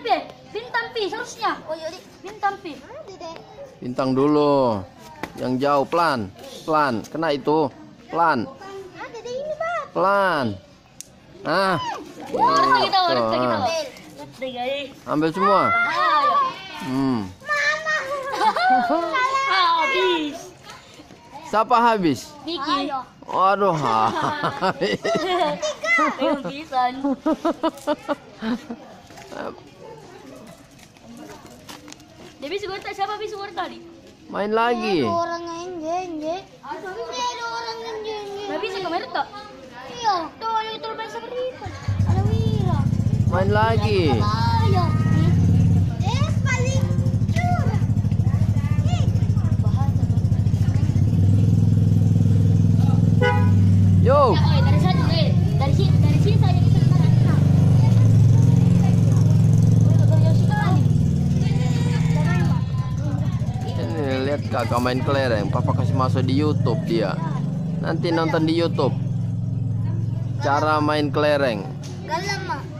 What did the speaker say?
Bintang pi seharusnya. Oh iya, bintang pi. Bintang dulu. Yang jauh pelan. Pelan. Kena itu. Pelan. Pelan. Nah. Kita. Ambil semua. Habis. Siapa habis? Niki. Waduh, habis. Yang pisan. Dia bisa goreng siapa bisa goreng tadi? Main lagi. Orang enje. Ada orang enje. Nggak bisa kamera tak? Iya, tuh yang terbaik seperti itu. Ada Wira. Main lagi. Ayo. Paling curang. Yo. Dari sini saya bisa menang. Ini lihat kakak main kelereng. Papa kasih masuk di YouTube dia. Nanti nonton di YouTube. Cara main kelereng. Galam mah.